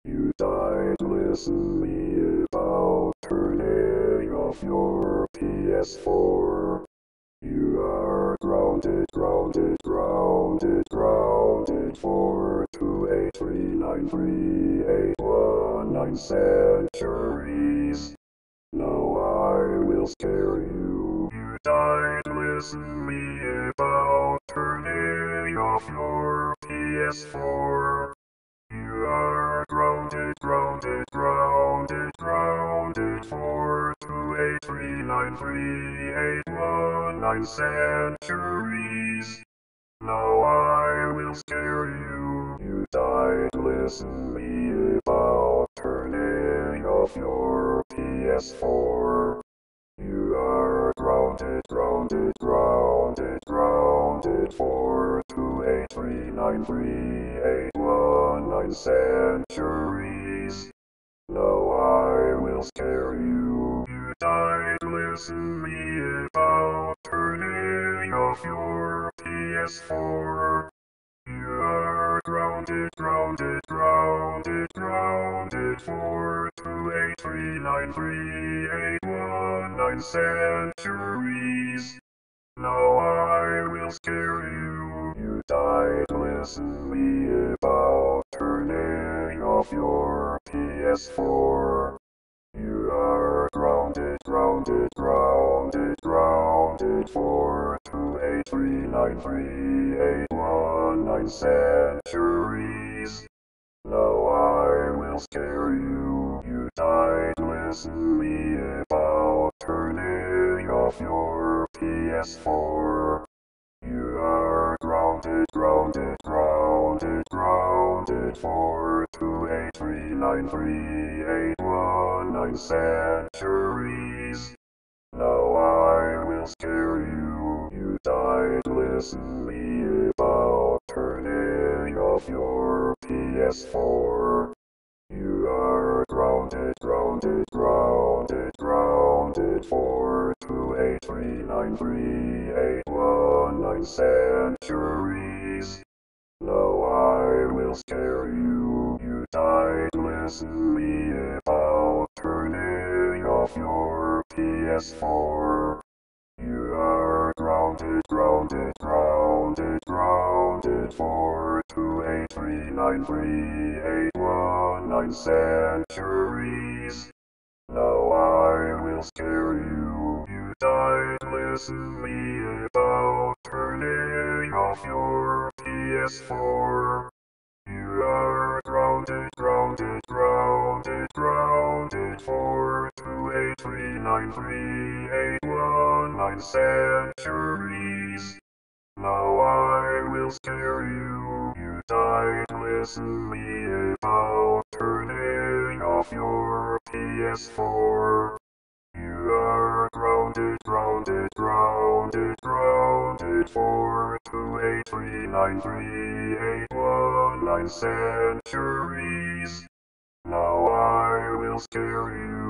You died, listen me about turning off your ps4. You are grounded, grounded, grounded, grounded for 2839381 centuries. Now I will scare you. You died, listen me about turning off your ps4. You are grounded, grounded, grounded, grounded for 2839381 centuries. Now I will scare you. You died, listen me about turning off your ps4. You are grounded, grounded, grounded, grounded for 2839381 centuries. Now I will scare you. You died, listen me about turning off your ps4. You are grounded, grounded, grounded, grounded for 2839381 centuries. Now I will scare you. You died, listen me about turning off your ps4. You are grounded, grounded, grounded, grounded for 2839381 centuries. Now I will scare you. You died, listen me about turning off your ps4. You are grounded, grounded, grounded, grounded for 2839381 centuries. Now I will scare you. You died, listen me about turning off your ps4. You are grounded, grounded, grounded, grounded for 2839381 centuries. Now I will scare you. You died, listen me about turning off your ps4. You are grounded, grounded, grounded, grounded for 2839381 centuries. Now I will scare you. You died, listen me about turning off your ps4. You are grounded, grounded, grounded, grounded for 2839381 centuries. Now I will scare you. You died, listen me about turning off your ps4. You are grounded, grounded, grounded, grounded for 2839381 centuries. Now I will scare you.